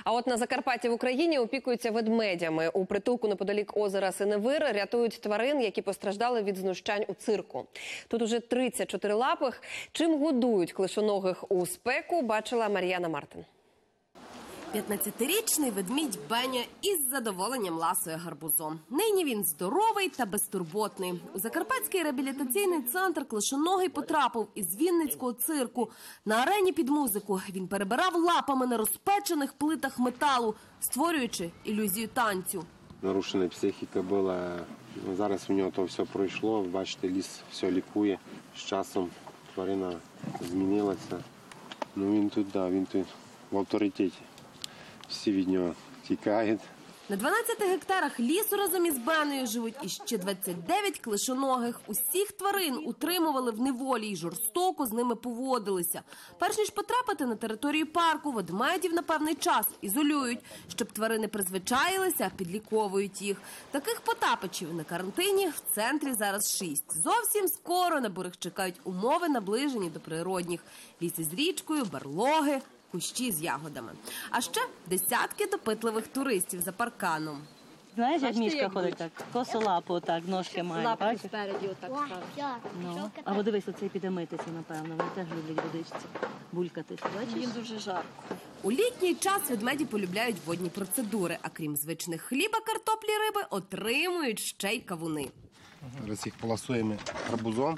А от на Закарпатті в Україні опікуються ведмедями. У притулку неподалік озера Синевир рятують тварин, які постраждали від знущань у цирку. Тут уже 30 чотирилапих. Чим годують клишоногих у спеку, бачила Мар'яна Мартин. 15-річний ведмідь Беня із задоволенням ласує гарбузом. Нині він здоровий та безтурботний. У Закарпатський реабілітаційний центр клишоногий потрапив із Вінницького цирку. На арені під музику він перебирав лапами на розпечених плитах металу, створюючи ілюзію танцю. Нарушена психіка була. Зараз у нього то все пройшло. Бачите, ліс все лікує. З часом тварина змінилася. Він тут в авторитеті. Всі від нього тікають. На 12 гектарах лісу разом із Беною живуть іще 29 клишоногих. Усіх тварин утримували в неволі і жорстоко з ними поводилися. Перш ніж потрапити на територію парку, ведмедів на певний час ізолюють. Щоб тварини призвичаїлися, підліковують їх. Таких потапичів на карантині в центрі зараз 6. Зовсім скоро на бурих чекають умови, наближені до природних. Ліс із річкою, барлоги, кущі з ягодами. А ще десятки допитливих туристів за парканом. Знаєш, як мішка ходить так? Косолапу отак, ножки має. Лапки спереді отак. Ну. А дивись, оцей піде митися, напевно. Вони теж люблять водичці. Булькатись. Бачиш? Їм дуже жарко. У літній час ведмеді полюбляють водні процедури, а крім звичних хліба, картоплі, риби, отримують ще й кавуни. Зараз їх поласуємо гарбузом.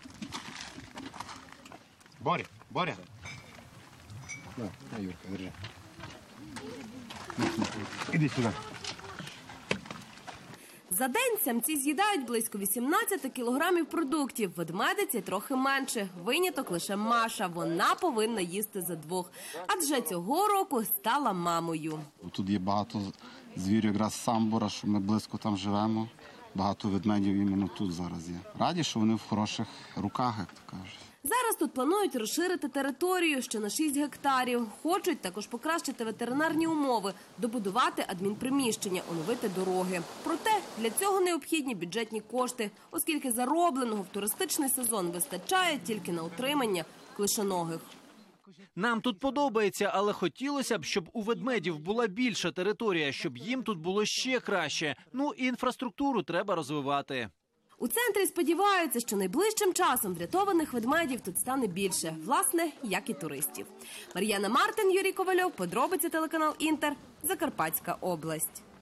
Боря. На, Юрка, держи. Іди сюди. За день самці з'їдають близько 18 кілограмів продуктів. Ведмедиці трохи менше. Виняток лише Маша. Вона повинна їсти за двох. Адже цього року стала мамою. Тут є багато звірів, якраз Самбора, що ми близько там живемо. Багато ведмедів іменно тут зараз є. Раді, що вони в хороших руках, як то кажуть. Зараз тут планують розширити територію ще на 6 гектарів. Хочуть також покращити ветеринарні умови, добудувати адмінприміщення, оновити дороги. Проте для цього необхідні бюджетні кошти, оскільки заробленого в туристичний сезон вистачає тільки на утримання клишоногих. Нам тут подобається, але хотілося б, щоб у ведмедів була більша територія, щоб їм тут було ще краще. Ну і інфраструктуру треба розвивати. У центрі сподіваються, що найближчим часом врятованих ведмедів тут стане більше. Власне, як і туристів. Мар'яна Мартин, Юрій Ковальов, подробиці телеканал Інтер, Закарпатська область.